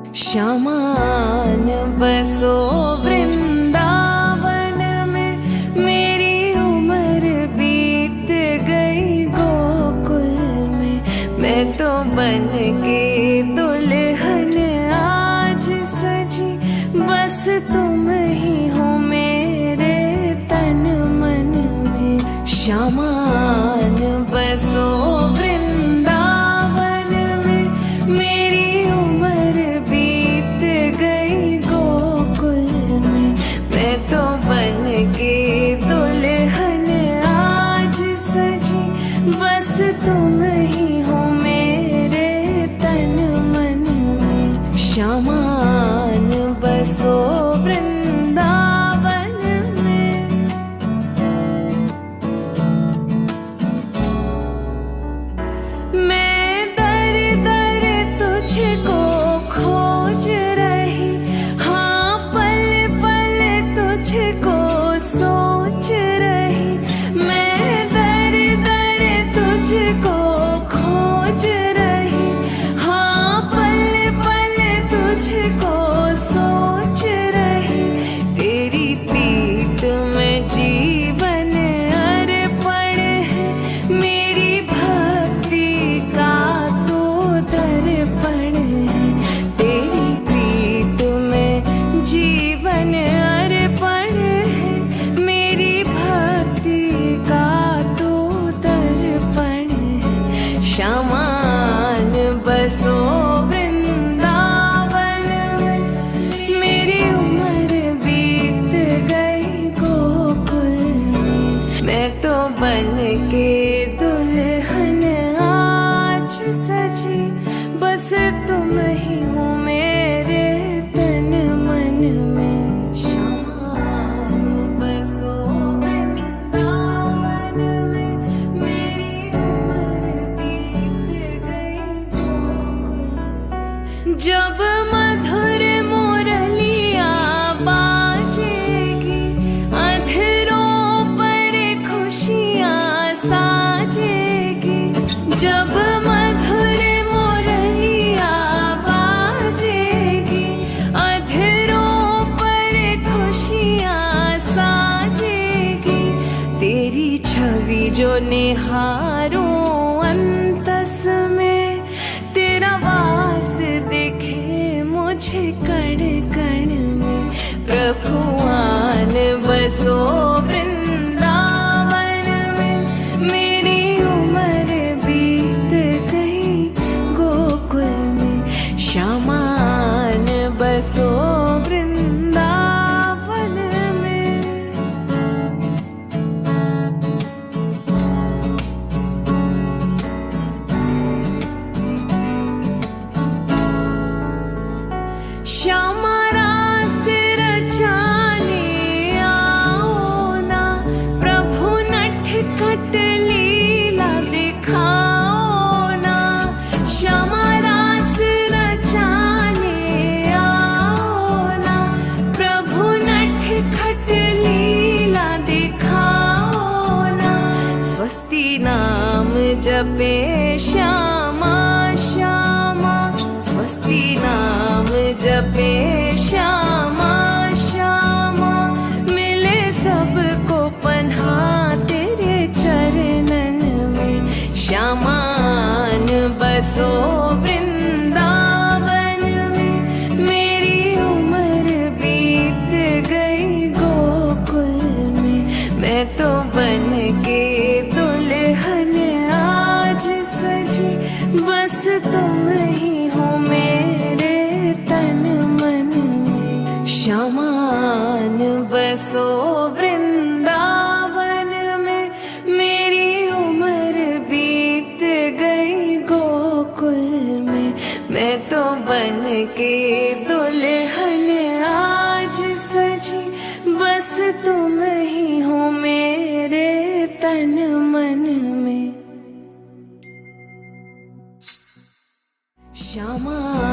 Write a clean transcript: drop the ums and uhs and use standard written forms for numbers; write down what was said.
श्यामान बसो वृंदावन में, मेरी उम्र बीत गई गोकुल में। मैं तो बन के दुल्हन आज सजी, बस तुम ही हो मेरे तन मन में। श्यामान बसो वृंदावन में, मेरी उम्र बीत गई गोकुल में। मैं तो बन के दुल्हन आज सजी, बस तुम ही हो मेरे तन मन में। श्यामान बसो वृंदावन में। मैं दर दर तुझको खोज रही, हाँ पल पल तुझको सोच रही। मैं दर दर तुझको खोज रही, हाँ पल पल तुझको सोच रही। तेरी प्रीत में जीवन अर्पण है, मेरी भक्ति का तो दर्पण है। तेरी प्रीत में जीवन अर्पण है, मेरी भक्ति का तो दर्पण है। श्यामान बसो वृंदावन में, मेरी उम्र बीत गई गोकुल में। मैं तो बन के दुल्हन आज सजी, बस तुम ही हो मेरे तन मन में। श्यामान बसो वृंदावन में, मेरी उम्र बीत गई गोकुल में। जब मधुर मुरलियाँ बाजेगी, अंधेरों पर खुशियाँ साजेगी। जब मधुर मुरलियाँ बाजेगी, अंधेरों पर खुशियाँ साजेगी। तेरी छवि जो निहारूं अंतस में, तेरा वास दिखे मुझे कण कण में। प्रभु आन बसो वृंदावन में, मेरी उम्र बीत गई गोकुल में। श्यामान बसो वृंदावन में। श्यामा रास रचाने आओ ना, प्रभु नटखट लीला दिखाओ ना। श्यामा रास रचाने आओ ना, प्रभु नटखट लीला दिखाओ ना। स्वस्ति नाम जपे श्यामा श्यामा, स्वस्ति नाम जपे श्यामा श्यामा। मिले सबको पन्हा तेरे चरणन में। श्यामान बसो वृंदावन में, मेरी उम्र बीत गई गोकुल में। मैं तो बन के दुल्हन आज सजी, बस तुम ही हो मेरे तन मन में। श्यामान बसो वृंदावन में, मेरी उम्र बीत गई गोकुल में। मैं तो बन के दुल्हन आज सजी, बस तुम ही हो मेरे तन मन में। श्यामा